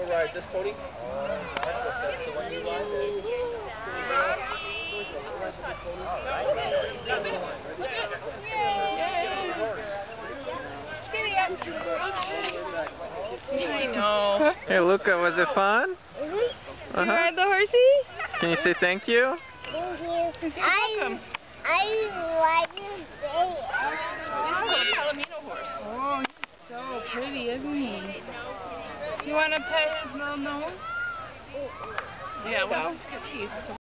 go ride this pony? That's the one you ride? I know. Hey, Luca, was it fun? Mm-hmm. Did you ride the horsey? Can you say thank you? Thank you. Welcome. I ride this day. This is a Palomino horse. Oh, he's so pretty, isn't he? You want to pet his little nose? Yeah, well, he's got teeth. So